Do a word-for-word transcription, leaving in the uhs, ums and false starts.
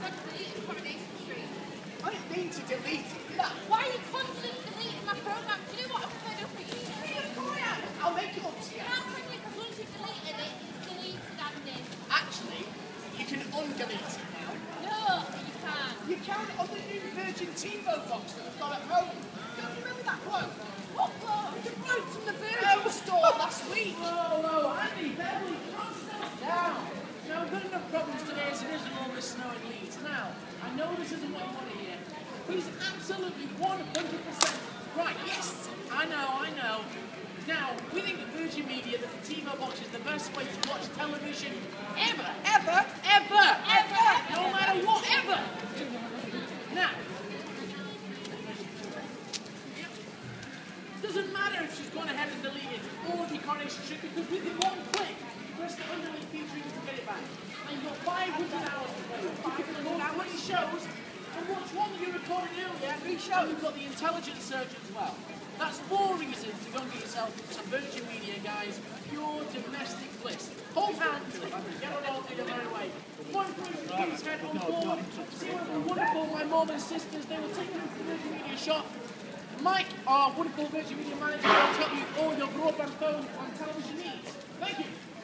tried to delete it, Coronation Street. I didn't mean to delete it, did I? Why are you constantly deleting my program? Do you know what I'm fed up with you? I'll make it up to you. How can you? Because once you've deleted it, it's deleted, Andy. Actually, you can undelete it now. No, you can't. You can on the new Virgin TiVo box that I've got at home. Don't you remember that quote? What quote? The quote from the Virgin store last week. Whoa, whoa, Andy, Beverly, calm down. Now, we've got enough problems today as it is with all this snow in Leeds. Now, I know this isn't what you want to hear, but he's absolutely one hundred percent right. Yes, I know, I know. Now, we think at Virgin Media that the TiVo box is the best way to watch television ever, ever, ever, ever, no matter whatever. Now, doesn't matter if she's gone ahead and deleted all of your Coronation Street, because with the one click, you press the undelete feature and you can get it back. And you've got five hundred hours to play with. You can load twenty shows and watch one that you recorded earlier. Three shows. You've got the intelligence search as well. That's four reasons to go and get yourself some Virgin Media, guys. Pure domestic bliss. Hold hands, get it all in the right way. One person keeps head on board. See what the wonderful my mom and sisters, they will take you to the Virgin Media shop. Mike, our wonderful Virgin Media manager, will tell you all your broadband phone and television needs. Thank you.